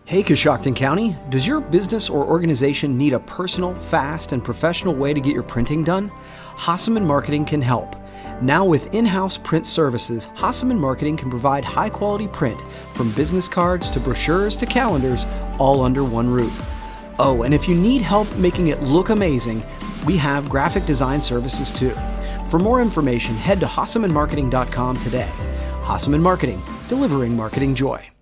Hey Coshocton County, does your business or organization need a personal, fast, and professional way to get your printing done? Hasseman Marketing can help. Now with in-house print services, Hasseman Marketing can provide high-quality print from business cards to brochures to calendars, all under one roof. Oh, and if you need help making it look amazing, we have graphic design services too. For more information, head to hassemanmarketing.com today. Hasseman Marketing, delivering marketing joy.